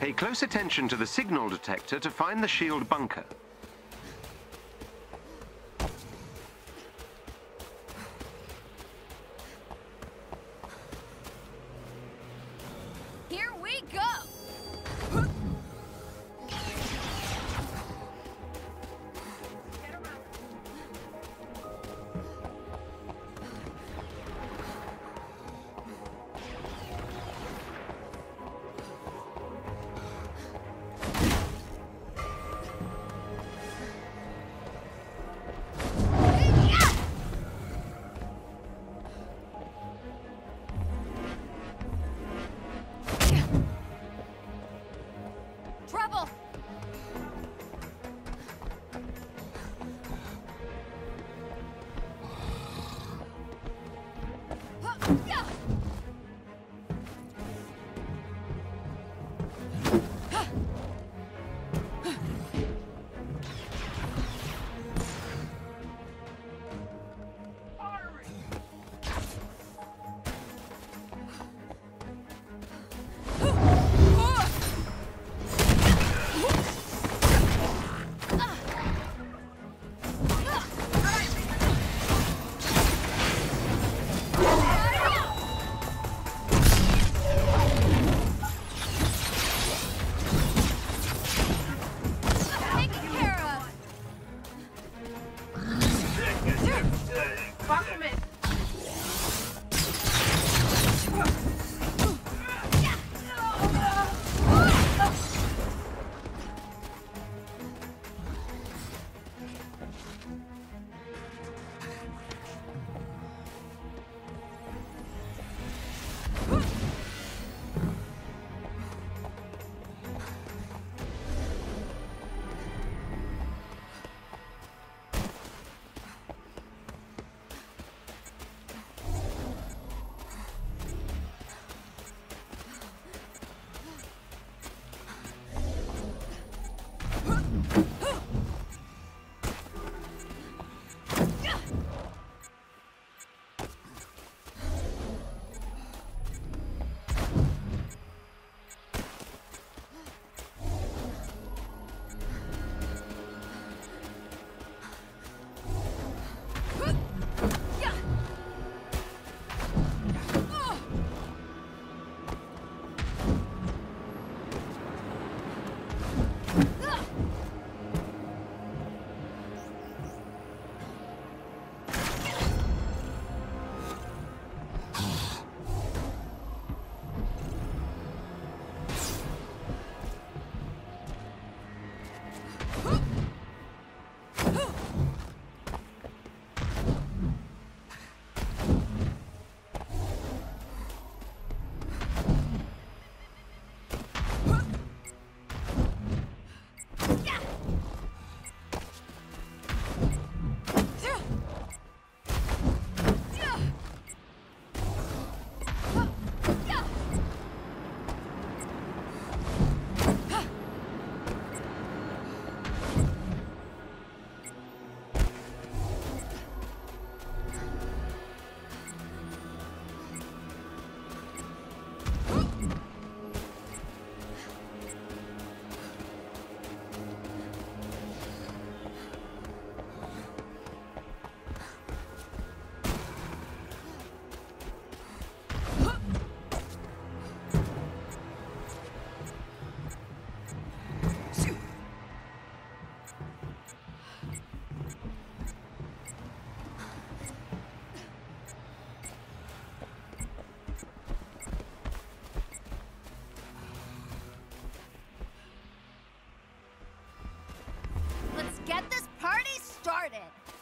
Pay close attention to the signal detector to find the shield bunker. Here we go! Trouble! Get this party started!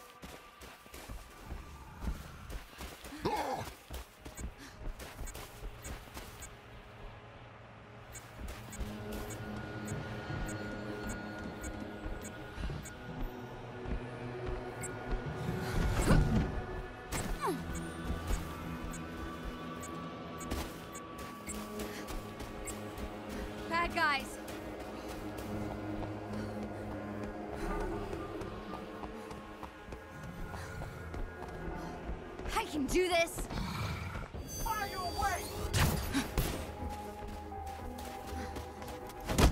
Bad guys. I can do this! Fire away!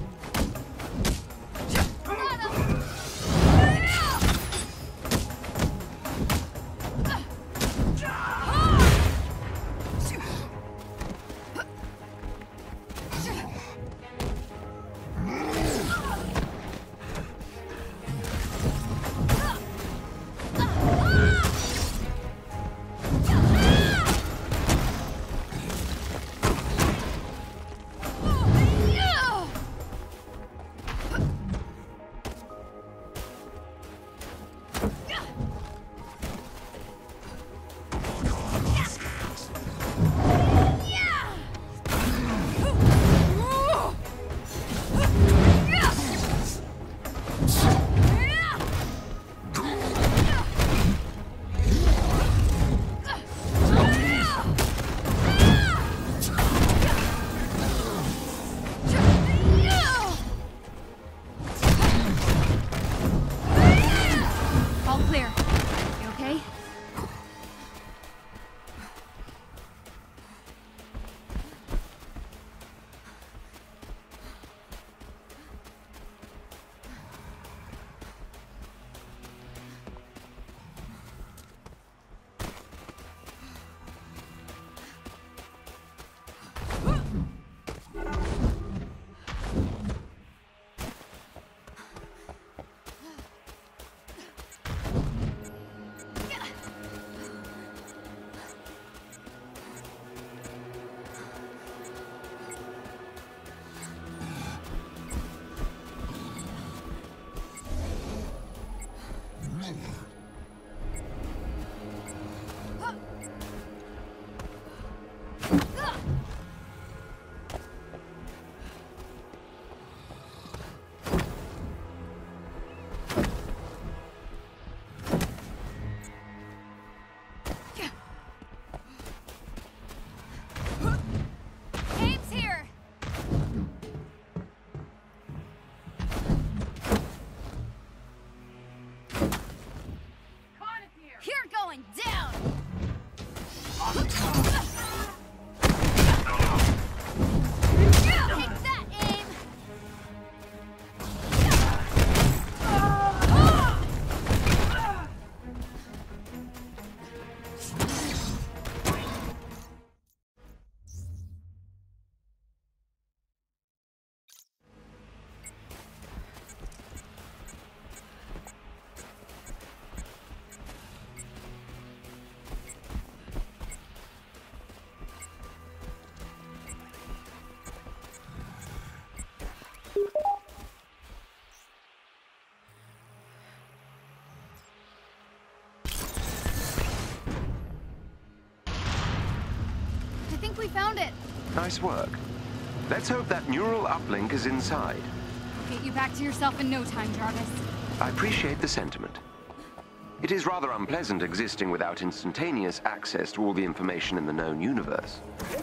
found it. Nice work. Let's hope that neural uplink is inside. I'll get you back to yourself in no time, Jarvis. I appreciate the sentiment. It is rather unpleasant existing without instantaneous access to all the information in the known universe.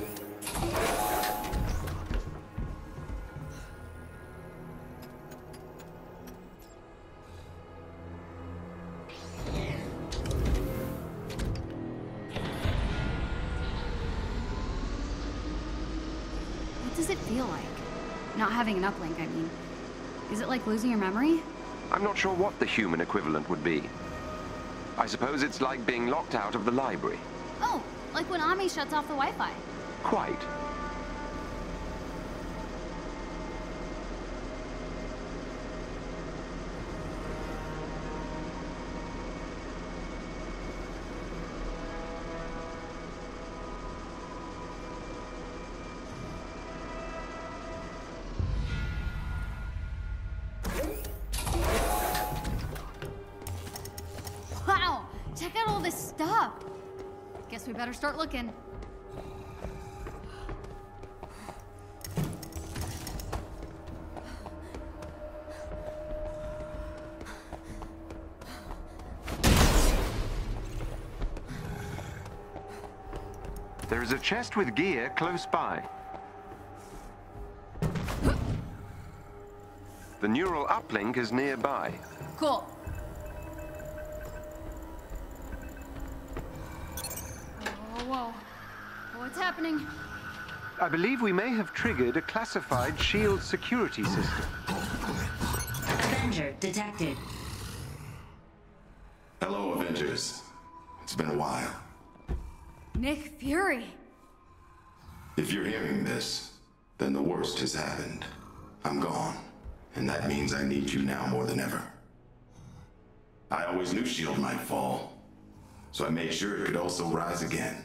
What does it feel like? Not having an uplink, I mean. Is it like losing your memory? I'm not sure what the human equivalent would be. I suppose it's like being locked out of the library. Oh, like when Ami shuts off the Wi-Fi. Quite. Wow, check out all this stuff. Guess we better start looking. There is a chest with gear close by. The neural uplink is nearby. Cool. Whoa. What's happening? I believe we may have triggered a classified shield security system. Avenger detected. Hello, Avengers. It's been a while. Nick Fury. If you're hearing this, then the worst has happened. I'm gone, and that means I need you now more than ever. I always knew S.H.I.E.L.D. might fall, so I made sure it could also rise again.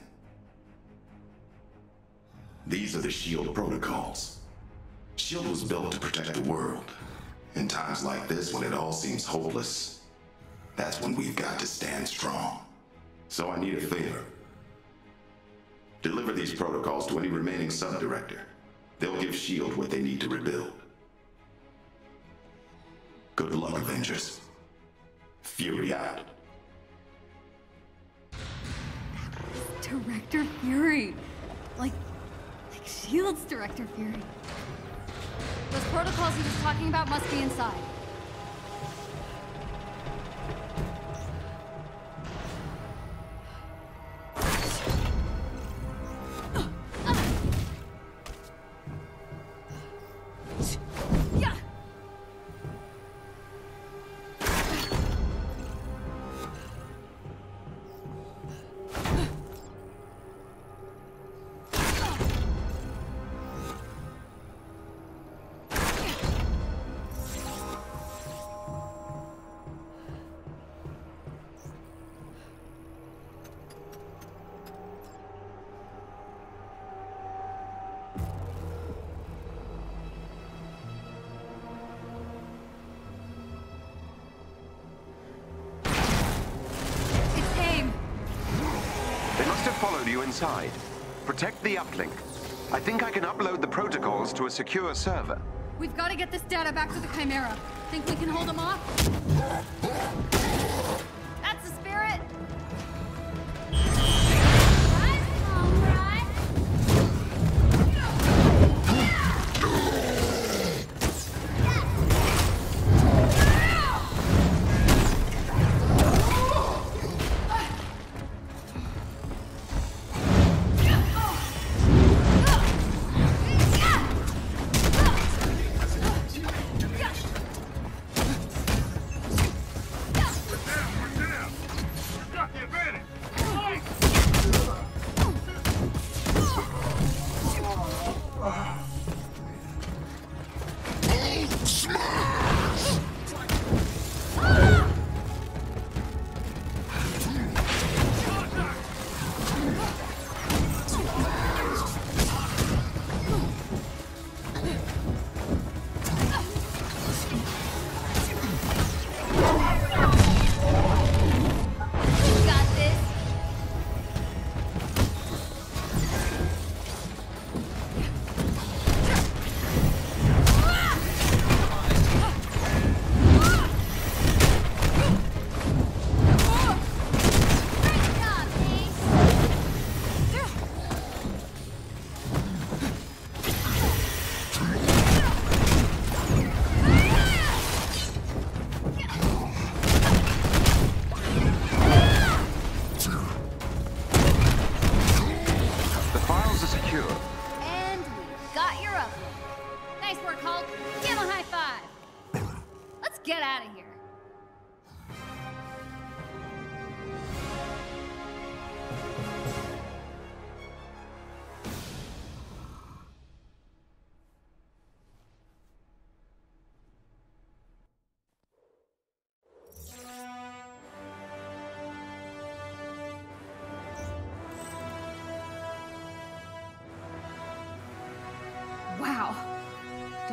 These are the S.H.I.E.L.D. protocols. S.H.I.E.L.D. was built to protect the world. In times like this, when it all seems hopeless, that's when we've got to stand strong. So I need a favor. Deliver these protocols to any remaining sub-director. They'll give S.H.I.E.L.D. what they need to rebuild. Good luck, Avengers. Fury out. Director Fury. Like S.H.I.E.L.D.'s Director Fury. Those protocols he was talking about must be inside. Followed you inside. Protect the uplink. I think I can upload the protocols to a secure server. We've got to get this data back to the Chimera. Think we can hold them off? That's the spirit! Rise, comrade!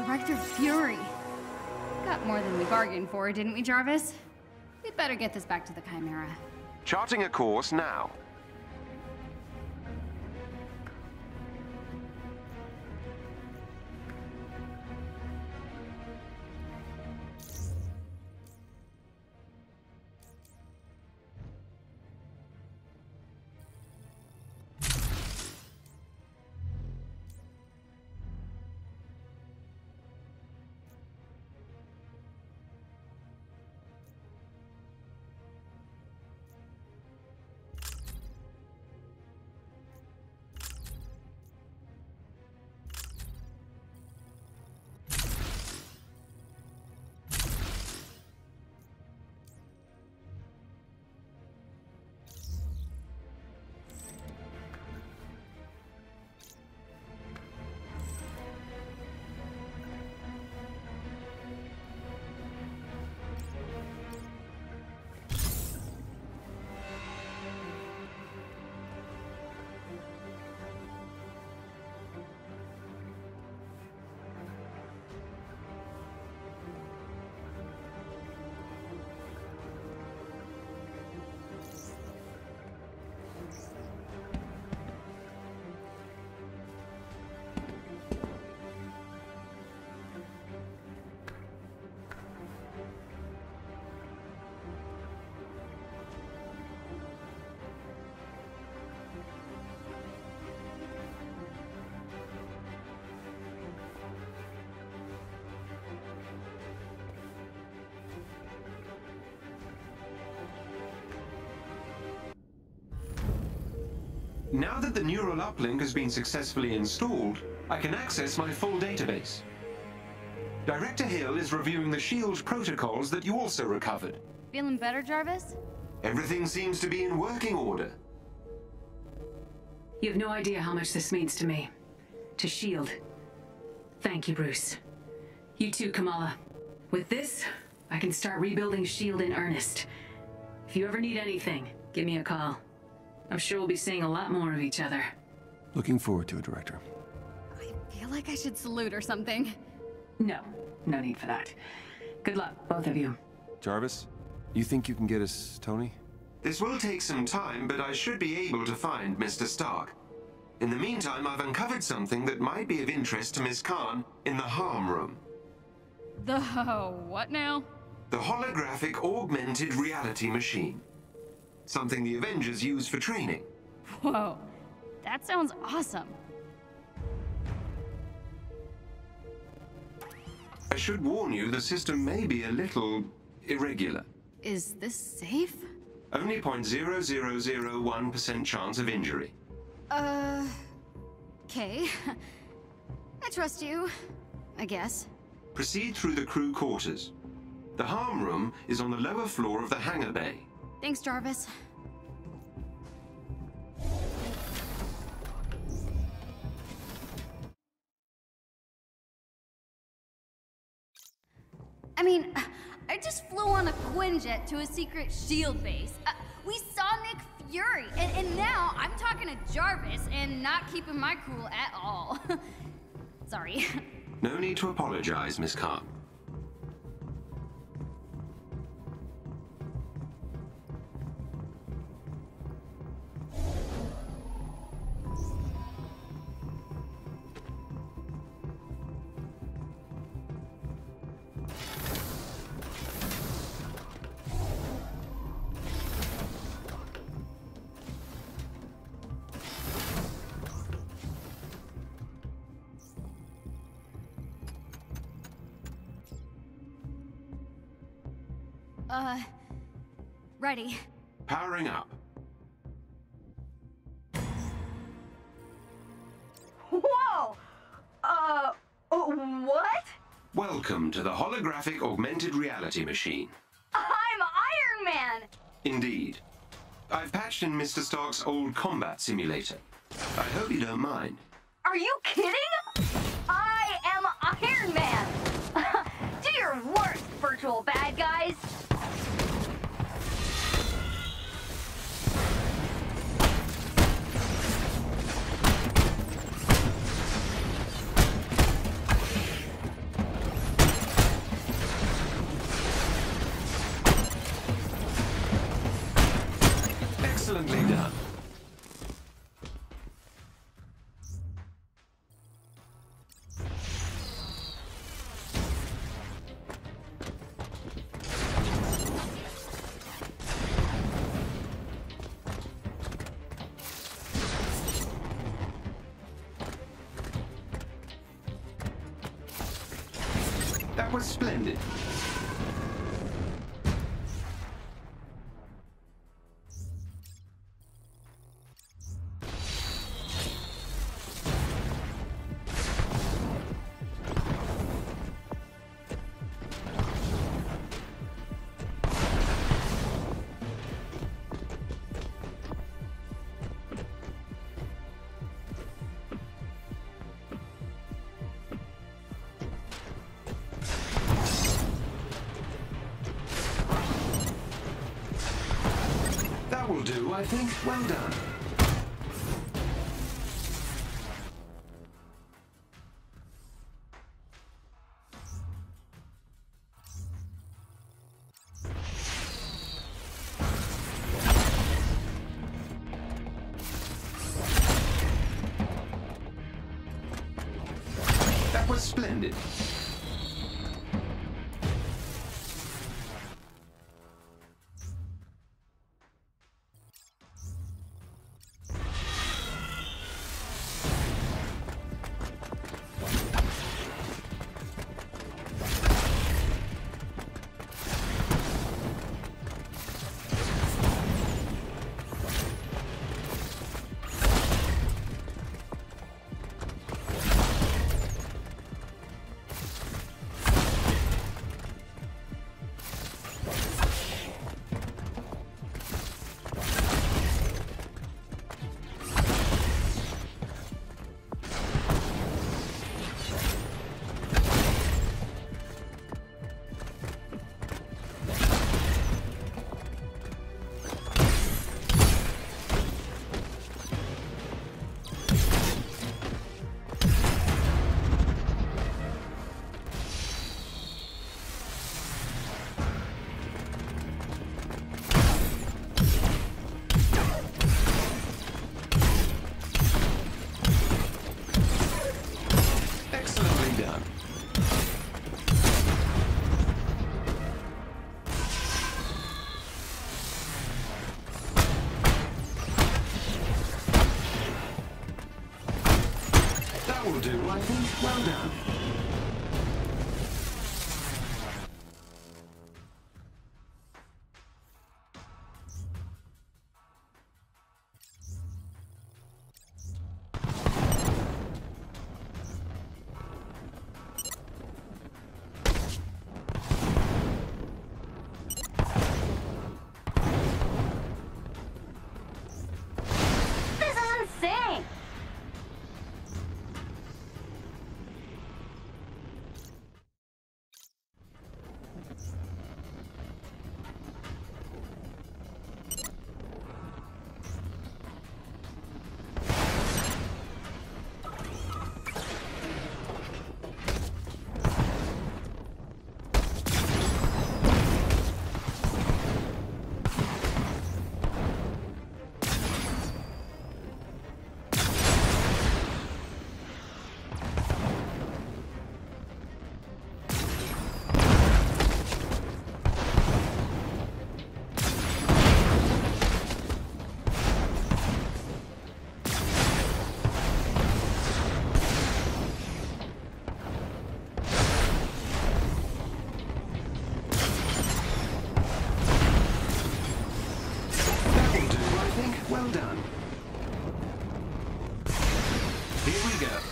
Director Fury. Got more than we bargained for, didn't we, Jarvis? We'd better get this back to the Chimera. Charting a course now. Now that the neural uplink has been successfully installed, I can access my full database. Director Hill is reviewing the SHIELD protocols that you also recovered. Feeling better, Jarvis? Everything seems to be in working order. You have no idea how much this means to me. To SHIELD. Thank you, Bruce. You too, Kamala. With this, I can start rebuilding SHIELD in earnest. If you ever need anything, give me a call. I'm sure we'll be seeing a lot more of each other. Looking forward to it, Director. I feel like I should salute or something. No need for that. Good luck, both of you. Jarvis, you think you can get us Tony? This will take some time, but I should be able to find Mr. Stark. In the meantime, I've uncovered something that might be of interest to Ms. Khan in the harm room. The what now? The holographic augmented reality machine. Something the Avengers use for training. Whoa, that sounds awesome. I should warn you, the system may be a little irregular. Is this safe? Only 0.0001% chance of injury. Okay. I trust you, I guess. Proceed through the crew quarters. The harm room is on the lower floor of the hangar bay. Thanks, Jarvis. I mean, I just flew on a Quinjet to a secret SHIELD base. We saw Nick Fury, and now I'm talking to Jarvis and not keeping my cool at all. Sorry. No need to apologize, Miss Khan. Ready. Powering up. Whoa! What? Welcome to the holographic augmented reality machine. I'm Iron Man! Indeed. I've patched in Mr. Stark's old combat simulator. I hope you don't mind. Are you kidding? I am Iron Man! Do your worst, virtual bad guys! Excellently done. That was splendid. That will do, I think. Well done. That was splendid. Excellently done. That will do, I think. Well done. This is insane! That will do, I think. Well done. Here we go.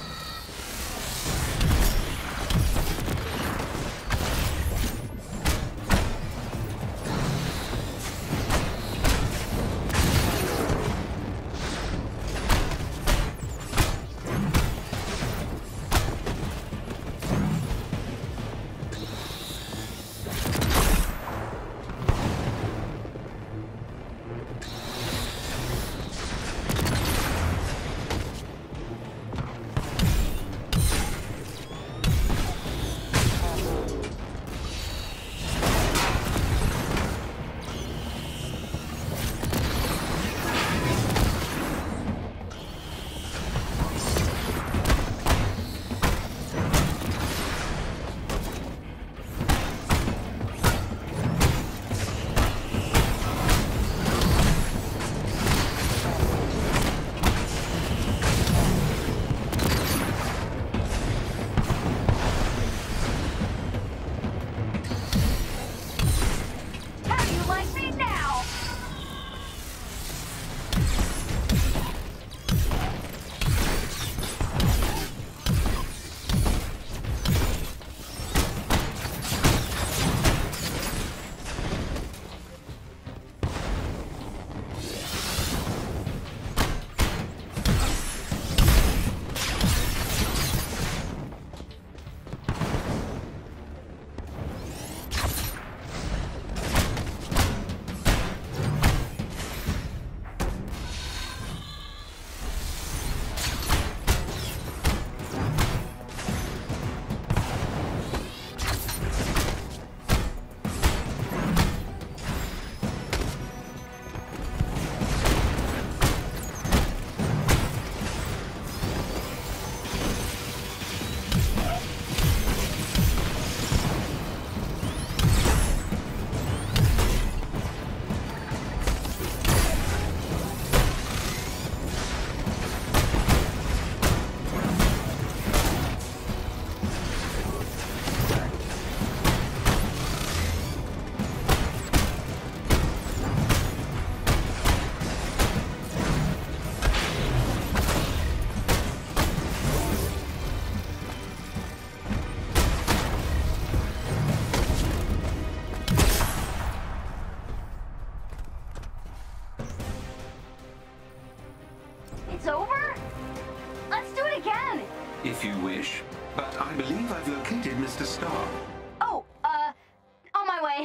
if you wish, but I believe I've located Mr. Stark. Oh, on my way.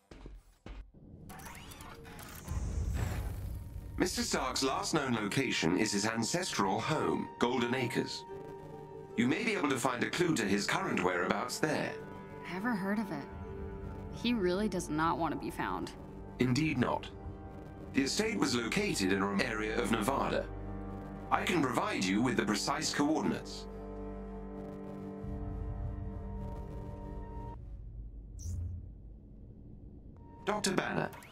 Mr. Stark's last known location is his ancestral home, Golden Acres. You may be able to find a clue to his current whereabouts there. Never heard of it. He really does not want to be found. Indeed not. The estate was located in an area of Nevada. I can provide you with the precise coordinates. Dr. Banner,